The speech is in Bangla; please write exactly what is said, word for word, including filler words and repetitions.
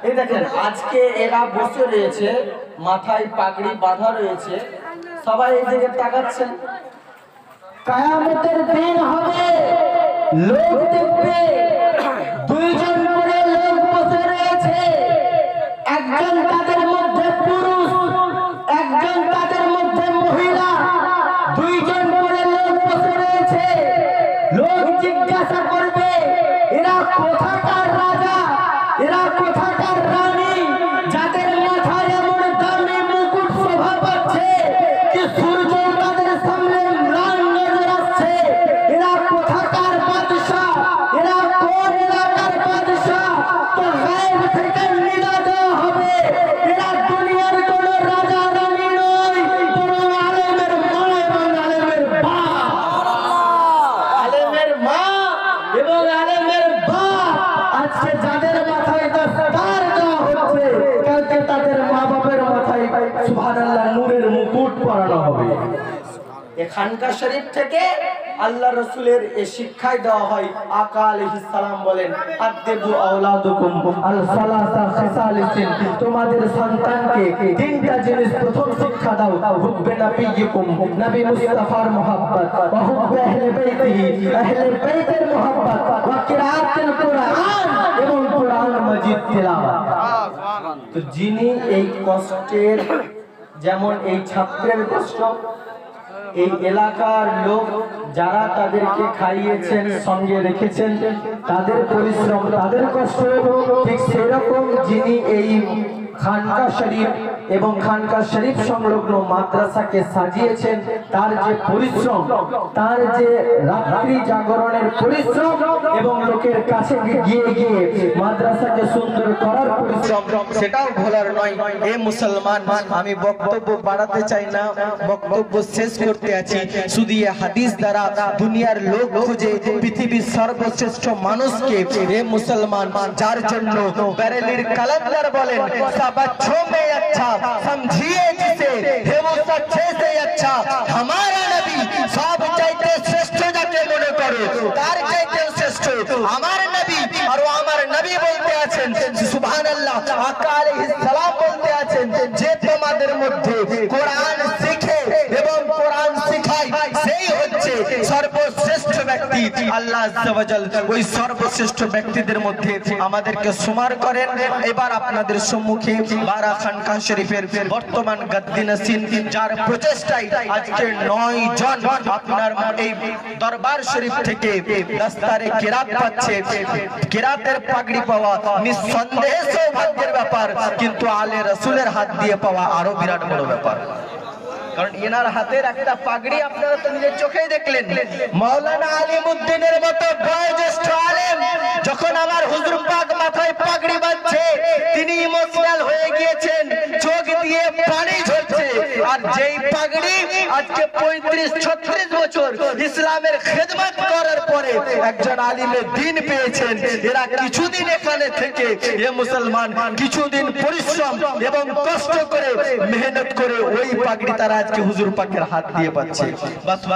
এই দেখেন আজকে এরা বসে রয়েছে, মাথায় পাগড়ি বাঁধা রয়েছে, সবাই এই দিকে তাকাচ্ছেন। কিয়ামতের দিন হবে, লোক দেখবে দুইজন করে লোক বসে রয়েছে, একজন তাদের মধ্যে পুরুষ, একজন তাদের মধ্যে মহিলা, দুইজন করে লোক বসে রয়েছে। লোক জিজ্ঞাসা করবে এরা কোথাকার রাজা, এরা কোথাকার রানী, যাদের মাথায় এমন দামি মুকুট শোভা পাচ্ছে কি সূর্য তাদের সামনে ম্লান নজর আসছে। এরা কোথাকার বাদশাহ, এরা কোন এলাকার বাদশাহ, তো গায়েব থেকে নিদা দেওয়া হবে। এরা দুনিয়ার কোন রাজা রানী নয়, বরং আলেমের মা এবং আলেমের বাপ, আলেমের মা এবং আলেমের বাপ। আজকে যাদের মাথায় দস্তার দেওয়া হচ্ছে, কালকে তাদের মা বাপের মাথায় সুবহানাল্লাহ নূরের মুকুট পরানো হবে। এখানকার শরীফ থেকে আল্লাহ রসুলের এই শিক্ষায় দেওয়া হয়। আকা আলাইহিস সালাম বলেন, আদবু আওলাদুকুম আল সালাসা খিসালিসিন, তোমাদের সন্তানকে তিনটা জিনিস প্রথম শিক্ষা দাও। হুব্বে নবিয়্যিকুম, নবী মুস্তাফার মুহাব্বত, ওয়া হুব্বে আহলে বাইতিহি, আহলে বাইতের মুহাব্বত, ওয়া কিরাআতুল কুরআন, এবং কুরআন মাজিদ তিলাওয়াত। তো যিনি এই কষ্টের, যেমন এই ছাত্রের কষ্ট, এই এলাকার লোক যারা তাদেরকে খাইয়েছেন, সঙ্গে রেখেছেন, তাদের পরিশ্রম, তাদের কষ্ট, ঠিক সেরকম যিনি এই খানকা শরীফ এবং খানকা শরীফ সংলগ্ন মাদ্রাসাকে সাজিয়েছেন, তার যে পরিশ্রম, তার যে রাত্রি জাগরণের পরিশ্রম এবং লোকের কাছে গিয়ে গিয়ে মাদ্রাসাকে সুন্দর করার পরিশ্রম, সেটাও ভোলার নয়। এ মুসলমান, আমি বক্তব্য বাড়াতে চাই না, বক্তব্য শেষ করতে আছি। শুধু এই হাদিস দ্বারা দুনিয়ার লোক খুঁজে পৃথিবীর সর্বশ্রেষ্ঠ মানুষকে, এ মুসলমান, যার জন্য বেরেলির কালান্দার বলেন, सब अच्छों में अच्छा समझिए जिसे है वो सबसे से अच्छा हमारा नबी सब चाहते श्रेष्ठ যাকে মনে করে তার চাইতে শ্রেষ্ঠ আমার নবী। আর ও আমার নবী বলতে আছেন সুবহানাল্লাহ, আকা আলাইহিস সালাম বলতে আছেন, যে তোমাদের মধ্যে কোরআন শিখে এবং কোরআন শেখায় সেই হচ্ছে সর্বশ্রেষ্ঠ ব্যক্তি। আল্লাহ আজ্জা ওয়া জাল ওই সর্বশ্রেষ্ঠ ব্যক্তিদের মধ্যে আমাদেরকে সুমার করেন। এবার আপনাদের সম্মুখে বারা খানকা শরীফের বর্তমান গাদ্দিনাসিন, যার প্রচেষ্টায় আজকে নয় জন আপনার এই দরবার শরীফ থেকে দস্তারে কিরাত পাচ্ছে। কিরাতের পাগড়ি পাওয়া নিঃসন্দেহে সৌভাগ্যের ব্যাপার, কিন্তু আলে রাসূলের হাত দিয়ে পাওয়া আরো বিরাট বড় ব্যাপার। কারণ এনার হাতের একটা পাগড়ি আপনারা তো নিজের চোখেই দেখলেন। মাওলানা আলিমউদ্দিনের মতো বয়োজ্যেষ্ঠ আলেম যখন আমার হুজুর পাক মাথায় পাগড়ি বাঁধছে, তিনি ইমোশনাল হয়ে গিয়েছেন, চোখ দিয়ে পানি ঝরছে। আর যেই পাগড়ি আজকে পঁয়ত্রিশ ছত্রিশ বছর ইসলামের খেদমত করার পরে একজন আলিমের দিন পেয়েছেন, এরা কিছুদিন এখানে থেকে, এ মুসলমান, কিছুদিন পরিশ্রম এবং কষ্ট করে মেহনত করে ওই পাগড়ি তারা আজকে হুজুর পাকের হাত দিয়ে পাচ্ছে। বাস।